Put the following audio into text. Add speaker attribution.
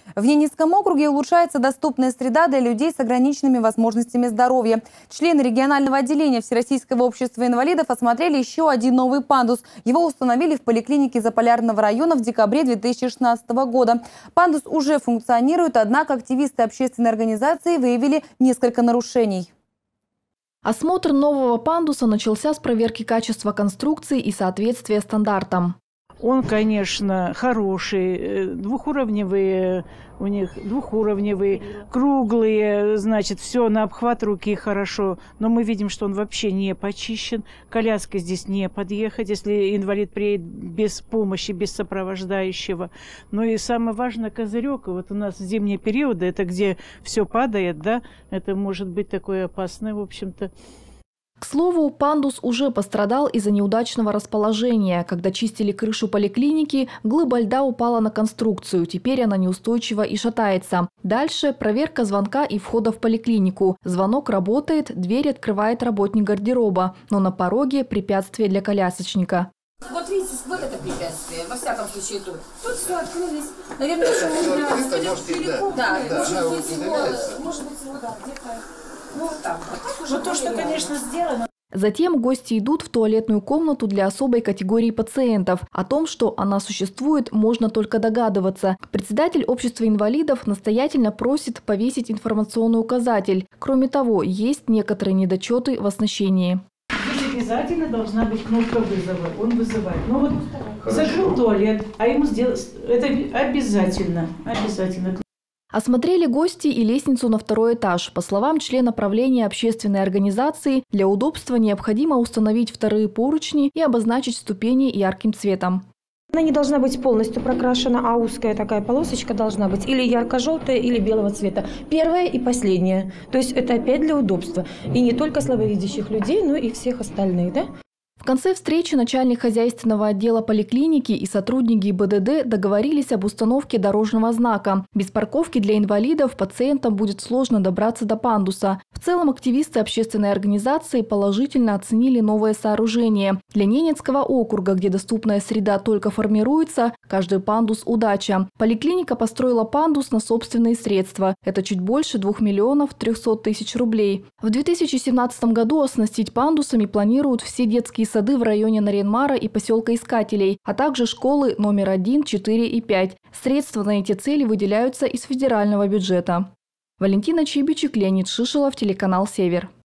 Speaker 1: В Ненецком округе улучшается доступная среда для людей с ограниченными возможностями здоровья. Члены регионального отделения Всероссийского общества инвалидов осмотрели еще один новый пандус. Его установили в поликлинике Заполярного района в декабре 2016 года. Пандус уже функционирует, однако активисты общественной организации выявили несколько нарушений.
Speaker 2: Осмотр нового пандуса начался с проверки качества конструкции и соответствия стандартам.
Speaker 3: Он, конечно, хороший, двухуровневые, у них двухуровневые, круглые, значит, все на обхват руки хорошо. Но мы видим, что он вообще не почищен, коляской здесь не подъехать, если инвалид приедет без помощи, без сопровождающего. Ну и самое важное, козырек. Вот у нас зимние периоды, это где все падает, да, это может быть такое опасное, в общем-то.
Speaker 2: К слову, пандус уже пострадал из-за неудачного расположения. Когда чистили крышу поликлиники, глыба льда упала на конструкцию. Теперь она неустойчива и шатается. Дальше проверка звонка и входа в поликлинику. Звонок работает, дверь открывает работник гардероба. Но на пороге препятствие для колясочника.
Speaker 4: Вот видите, вот это препятствие, во всяком случае тут. Тут все открылись. Наверное, еще можно... Да, может быть, его, да, где-то... Ну, вот так. Вот то, что, конечно, сделано.
Speaker 2: Затем гости идут в туалетную комнату для особой категории пациентов. О том, что она существует, можно только догадываться. Председатель общества инвалидов настоятельно просит повесить информационный указатель. Кроме того, есть некоторые недочеты в оснащении.
Speaker 3: Здесь обязательно должна быть кнопка вызова. Он вызывает. Ну вот закрыл туалет, а ему сделать это обязательно. Обязательно.
Speaker 2: Осмотрели гости и лестницу на второй этаж. По словам члена правления общественной организации, для удобства необходимо установить вторые поручни и обозначить ступени ярким цветом.
Speaker 5: Она не должна быть полностью прокрашена, а узкая такая полосочка должна быть или ярко-желтая, или белого цвета. Первая и последняя. То есть это опять для удобства. И не только слабовидящих людей, но и всех остальных, да?
Speaker 2: В конце встречи начальник хозяйственного отдела поликлиники и сотрудники ГИБДД договорились об установке дорожного знака. Без парковки для инвалидов пациентам будет сложно добраться до пандуса. В целом активисты общественной организации положительно оценили новое сооружение. Для Ненецкого округа, где доступная среда только формируется, каждый пандус – удача. Поликлиника построила пандус на собственные средства. Это чуть больше 2 300 000 рублей. В 2017 году оснастить пандусами планируют все детские сады в районе Нарьян-Мара и поселка Искателей, а также школы номер 1, 4 и 5. Средства на эти цели выделяются из федерального бюджета. Валентина Чибичек, Леонид Шишелов, телеканал «Север».